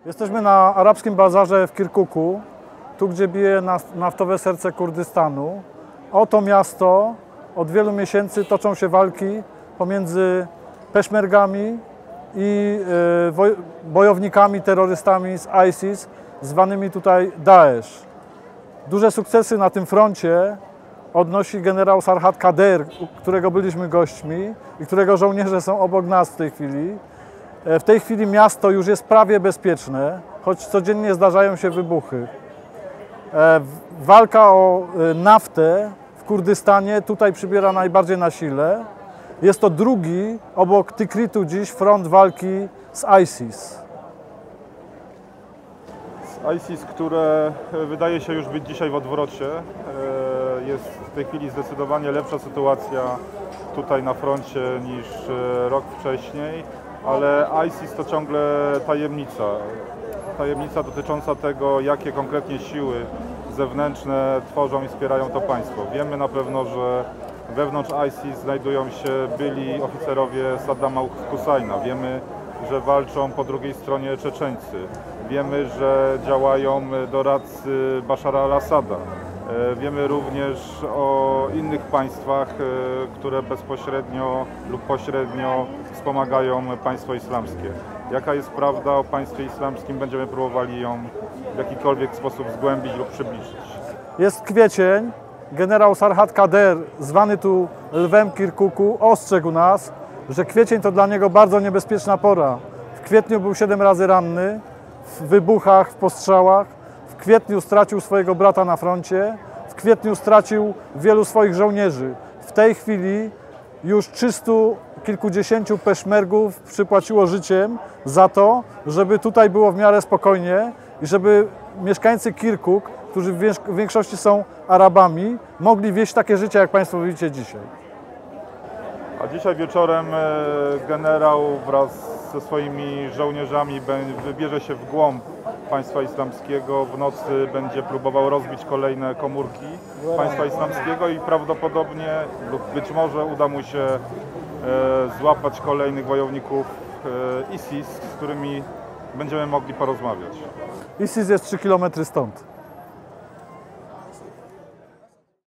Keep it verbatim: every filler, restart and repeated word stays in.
Jesteśmy na arabskim bazarze w Kirkuku, tu gdzie bije naftowe serce Kurdystanu. O to miasto od wielu miesięcy toczą się walki pomiędzy peszmergami i bojownikami, terrorystami z ISIS, zwanymi tutaj Daesh. Duże sukcesy na tym froncie odnosi generał Sarhad Kader, którego byliśmy gośćmi i którego żołnierze są obok nas w tej chwili. W tej chwili miasto już jest prawie bezpieczne, choć codziennie zdarzają się wybuchy. Walka o naftę w Kurdystanie tutaj przybiera najbardziej na sile. Jest to drugi obok Tikritu dziś front walki z ISIS. Z ISIS, które wydaje się już być dzisiaj w odwrocie. Jest w tej chwili zdecydowanie lepsza sytuacja tutaj na froncie niż rok wcześniej, ale ISIS to ciągle tajemnica. Tajemnica dotycząca tego, jakie konkretnie siły zewnętrzne tworzą i wspierają to państwo. Wiemy na pewno, że wewnątrz ISIS znajdują się byli oficerowie Saddama Husajna. Wiemy, że walczą po drugiej stronie Czeczeńcy. Wiemy, że działają doradcy Bashara al-Assada. Wiemy również o innych państwach, które bezpośrednio lub pośrednio wspomagają państwo islamskie. Jaka jest prawda o państwie islamskim, będziemy próbowali ją w jakikolwiek sposób zgłębić lub przybliżyć. Jest kwiecień. Generał Sarhad Kader, zwany tu Lwem Kirkuku, ostrzegł nas, że kwiecień to dla niego bardzo niebezpieczna pora. W kwietniu był siedem razy ranny, w wybuchach, w postrzałach. W kwietniu stracił swojego brata na froncie. W kwietniu stracił wielu swoich żołnierzy. W tej chwili już trzystu kilkudziesięciu peszmergów przypłaciło życiem za to, żeby tutaj było w miarę spokojnie i żeby mieszkańcy Kirkuk, którzy w większości są Arabami, mogli wieść takie życie, jak Państwo widzicie dzisiaj. A dzisiaj wieczorem generał wraz ze swoimi żołnierzami wybierze się w głąb państwa islamskiego. W nocy będzie próbował rozbić kolejne komórki państwa islamskiego i prawdopodobnie lub być może uda mu się złapać kolejnych wojowników ISIS, z którymi będziemy mogli porozmawiać. ISIS jest trzy kilometry stąd.